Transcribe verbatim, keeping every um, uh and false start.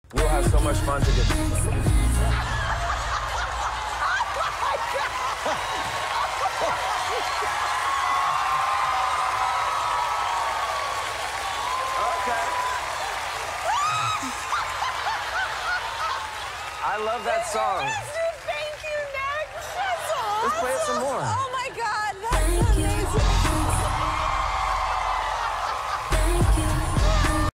We'll have so much fun together. Okay. I love that song. Thank you, Nick. That's awesome. Let's play it some more. Oh my God, that's amazing.